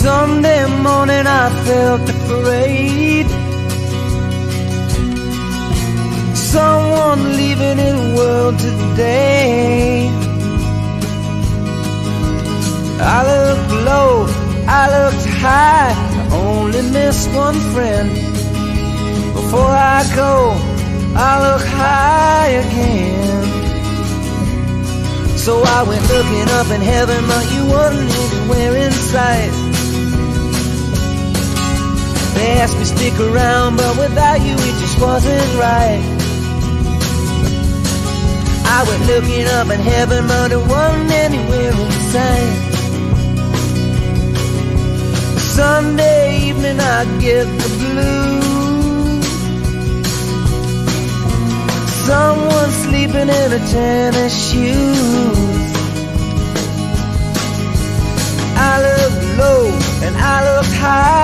Sunday morning I felt afraid. Someone leaving in the world today. I looked low, I looked high, I only missed one friend. Before I go, I look high again. So I went looking up in heaven, but you weren't anywhere in sight. They asked me to stick around, but without you it just wasn't right. I went looking up in heaven, but it wasn't anywhere in sight. Sunday evening I get the blues. Someone sleeping in a tennis shoes. I looked low and I looked high,